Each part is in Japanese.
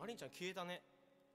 マリンちゃん消えたね。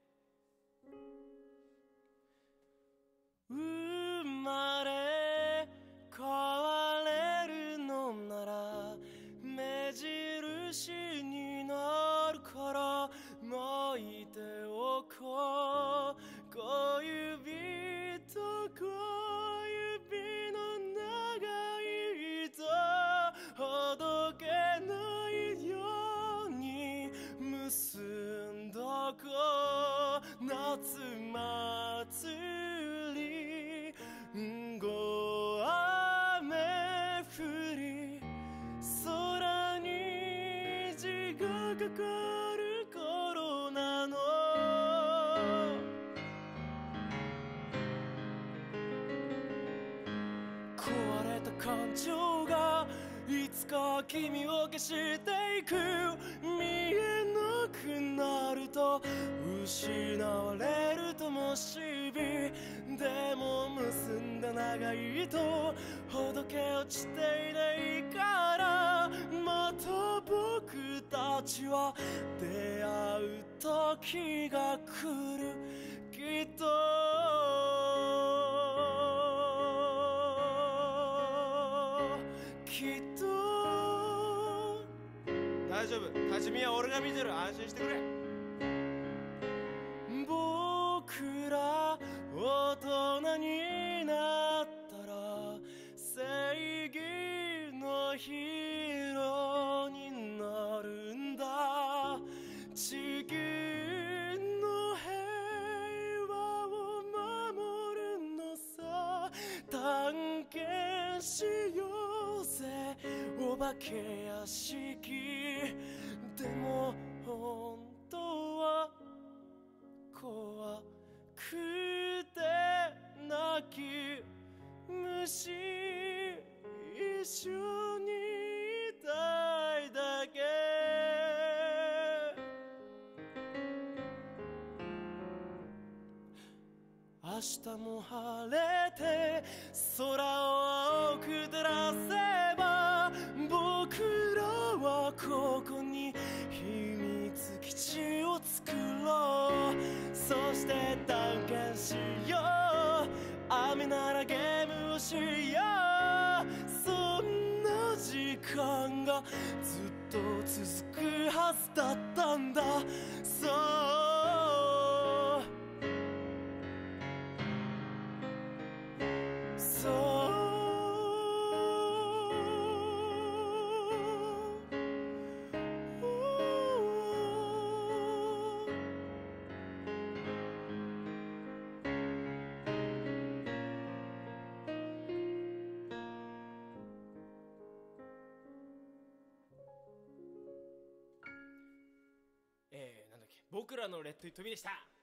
生まれ変われるのなら目印になるから巻いておこう。小指と小指の長い糸ほどけないように結んどこう。夏祭りご雨降り空に虹がかかる頃なの。壊れた感情がいつか君を消していく。見えなくなると失われる灯火でも結んだ長い糸ほどけ落ちていないからまた僕たちは出会う時が来るきっと。 大丈夫、多治見は俺が見てる、安心してくれ。 僕ら大人になったら正義のヒーローになるんだ。地球の平和を守るのさ。探検しようぜお化け屋敷。でも本当は怖くて泣き虫一緒にいたいだけ。明日も晴れて空を青く照らせば僕らはここに秘密基地を作ろう。そして探検しよう。雨ならゲームをしよう。そんな時間がずっと続くはずだったんだ。 なんだっけ、僕らのレッド・イット・ビーでした。